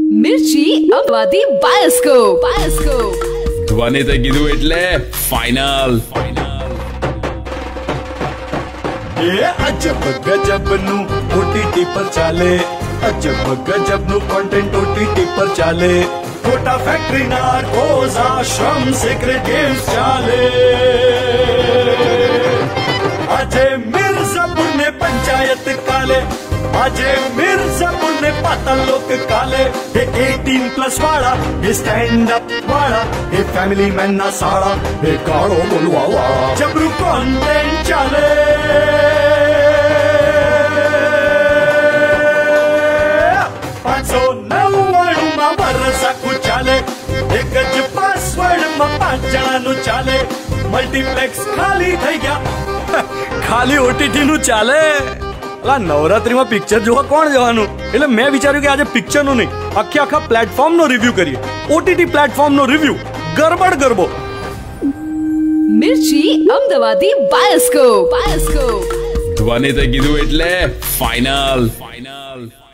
मिर्ची अमवादी बायोस्कोप ધ્વનિ તે કીધું એટલે ફાઇનલ ये अजब गजब नु ओटीटी पर चाले अजब गजब नु कंटेंट ओटीटी पर चाले Kota factory Narcos Aashram secret games चाले अजय मिर्जापुर ने पंचायत काले अजय मिर्जापुर ने पाताल लोक काले ये 18+ वाला ये स्टैंड अप वाला ये फैमिली मैन ना साड़ा ये काड़ो बोलवा वाला जबरू कंटेंट चाले 599 માં વરસાકુ ચાલે એક જ પાસવર્ડ માં 5 જણાનું ચાલે મલ્ટીપ્લેક્સ ખાલી થઈ ગયા ખાલી ઓટીટી નું ચાલે અલા નવરાત્રીમાં પિક્ચર જોવા કોણ જવાનું એટલે મેં વિચાર્યું કે આજે પિક્ચર નું નહીં આખા પ્લેટફોર્મ નો રિવ્યુ કરીએ ઓટીટી પ્લેટફોર્મ નો રિવ્યુ ગરબડ ગરબો मिर्ची अमदावादी बायोस्कोप ધ્વનિ તે કીધું એટલે ફાઇનલ